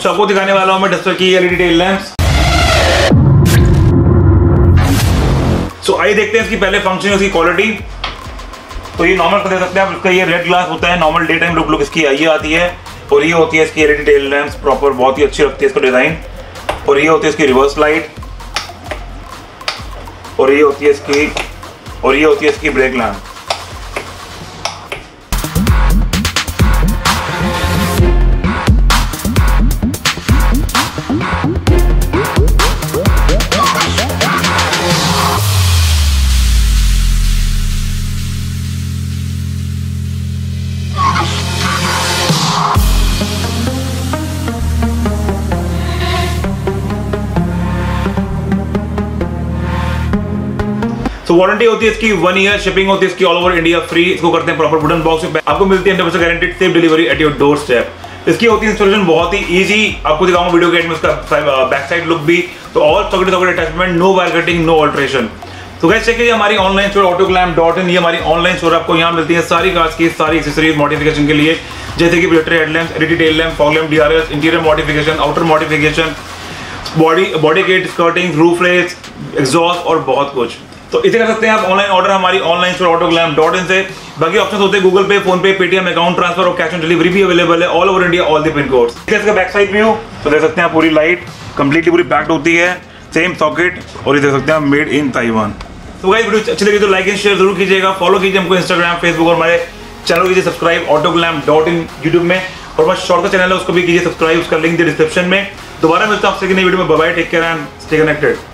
So, आपको दिखाने वाला हूं मैं डस्टर की एलईडी टेल लैंप्स। सो आइए देखते हैं इसकी पहले फंक्शन, उसकी क्वालिटी। तो ये नॉर्मल देख सकते हैं आप, इसका ये रेड ग्लास होता है, नॉर्मल डे टाइम लुक इसकी ये आती है। और ये होती है इसकी एलईडी टेल लैंप्स प्रॉपर, बहुत ही अच्छी लगती है इसका डिजाइन। और ये होती है इसकी रिवर्स लाइट, और ये होती है इसकी ब्रेक लैंप। तो वारंटी होती है इसकी 1 ईयर, शिपिंग होती है इसकी ऑल ओवर इंडिया फ्री। इसको करते हैं प्रॉपर वुडन बॉक्स में, आपको मिलती है 100% guaranteed safe delivery at your doorstep. इसकी होती है इंस्टॉलेशन बहुत ही इजी, आपको दिखाऊंगा वीडियो के एंड में इसका बैक साइड लुक भी। तो all socket attachment, no wire cutting, no alteration. तो गाइस चेक कीजिए हमारी ऑनलाइन स्टोर autoglam.in, ये हमारी ऑनलाइन स्टोर। आपको यहाँ मिलती है सारी कार्स की सारी एक्सेसरीज मॉडिफिकेशन के लिए, जैसे कि projector headlamp, LED tail lamp, fog lamp, DRS, interior modification, outer modification, body kit, skirting, roof race, exhaust और बहुत कुछ। तो इसे कर सकते हैं आप ऑनलाइन ऑर्डर हमारी ऑनलाइन स्टोर autoglam.in से। बाकी ऑप्शन होते हैं Google Pay, PhonePe, Paytm, account transfer और कैश ऑन डिलीवरी भी अवेलेबल है all over India, all the pin codes. इसका बैक साइड व्यू तो देख सकते हैं पूरी लाइट कंप्लीटली पूरी पैक्ड होती है, सेम सॉकेट, और ये देख सकते हैं मेड इन ताइवान। तो गाइस वीडियो अच्छी लगी तो लाइक एंड शेयर जरूर कीजिएगा, फॉलो कीजिए हमको इंस्टाग्राम, फेसबुक और हमारे चैनल कीजिए सब्सक्राइब autoglam.in यूट्यूब में, और हमारा शॉर्ट का चैनल है उसको भी कीजिए सब्सक्राइब, उसका लिंक डिस्क्रिप्शन में। दोबारा मिलता हूं आपसे कि नई वीडियो में। Bye bye, take care and stay connected.